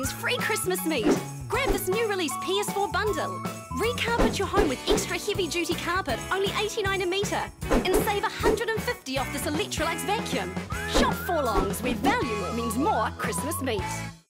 means free Christmas meat. Grab this new release PS4 bundle. Recarpet your home with extra heavy-duty carpet, only $89 a metre. And save $150 off this Electrolux vacuum. Shop Forlongs, where value means more Christmas meat.